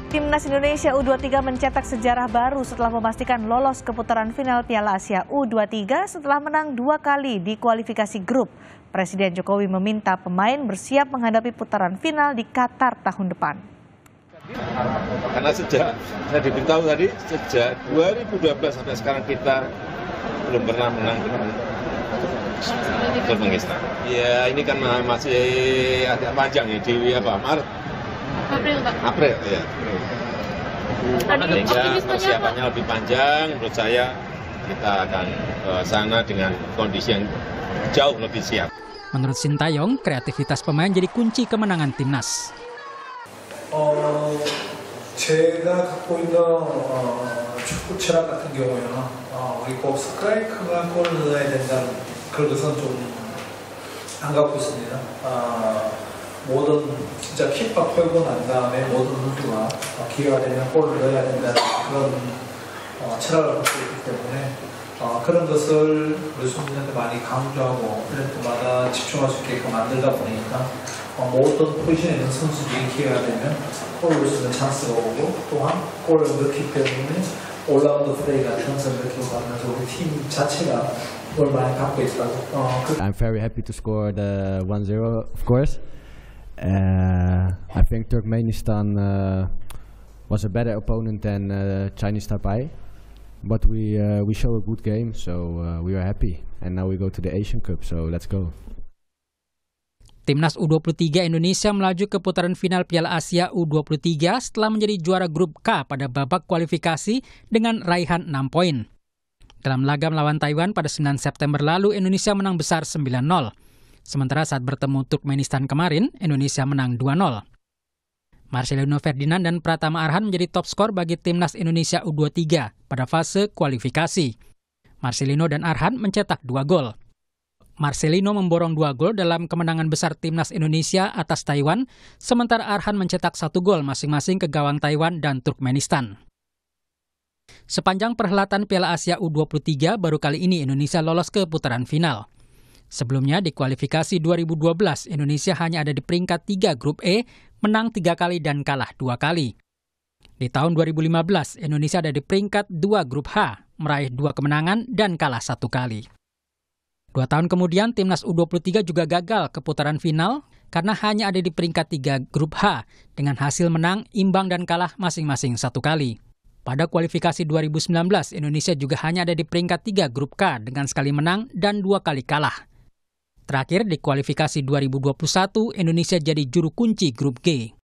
Timnas Indonesia U23 mencetak sejarah baru setelah memastikan lolos ke putaran final Piala Asia U23 setelah menang 2 kali di kualifikasi grup. Presiden Jokowi meminta pemain bersiap menghadapi putaran final di Qatar tahun depan. Karena sejak saya diberitahu tadi, sejak 2012 sampai sekarang kita belum pernah menang Turkmenistan. Ya ini kan masih agak panjang ya di Maret. April ya. Sehingga persiapannya lebih panjang, menurut saya kita akan ke sana dengan kondisi yang jauh lebih siap. Menurut Sintayong, kreativitas pemain jadi kunci kemenangan timnas. 제가 갖고 있는 축구 철학 같은 경우에는 우리 꼭 스트라이크만 골을 넣어야 된다는 그런 것은 좀 안 갖고 있습니다. 모든 진짜 킥박 펴고 난 다음에 모든 선수가 기회가 되면 골을 넣어야 된다는 그런 철학을 갖고 있기 때문에 그런 것을 우리 선수들한테 많이 강조하고 플레이 때마다 집중할 수 있게끔 만들다 보니까 모든 포지션에 있는 선수들이 기회가 되면 골을 넣을 수 있는 찬스가 오고 또한 골을 넣기 때문에 올라운드 플레이 같은 것을 이렇게 가면서 우리 팀 자체가 뭘 많이 갖고 있다고. I'm very happy to score the 1-0, of course. I think Turkmenistan was a better opponent than Chinese Taipei, but we show a good game, so we are happy. And now we go to the Asian Cup, so let's go. Timnas U23 Indonesia melaju ke putaran final Piala Asia U23 setelah menjadi juara grup K pada babak kualifikasi dengan raihan 6 poin. Dalam laga melawan Taiwan pada 9 September lalu, Indonesia menang besar 9-0. Sementara saat bertemu Turkmenistan kemarin, Indonesia menang 2-0. Marcelino Ferdinand dan Pratama Arhan menjadi top skor bagi Timnas Indonesia U23 pada fase kualifikasi. Marcelino dan Arhan mencetak 2 gol. Marcelino memborong 2 gol dalam kemenangan besar Timnas Indonesia atas Taiwan, sementara Arhan mencetak 1 gol masing-masing ke gawang Taiwan dan Turkmenistan. Sepanjang perhelatan Piala Asia U23, baru kali ini Indonesia lolos ke putaran final. Sebelumnya di kualifikasi 2012, Indonesia hanya ada di peringkat 3 grup E, menang 3 kali dan kalah 2 kali. Di tahun 2015, Indonesia ada di peringkat 2 grup H, meraih 2 kemenangan dan kalah 1 kali. 2 tahun kemudian, Timnas U23 juga gagal ke putaran final karena hanya ada di peringkat 3 grup H dengan hasil menang, imbang, dan kalah masing-masing 1 kali. Pada kualifikasi 2019, Indonesia juga hanya ada di peringkat 3 grup K dengan sekali menang dan 2 kali kalah. Terakhir, di kualifikasi 2021, Indonesia jadi juru kunci grup G.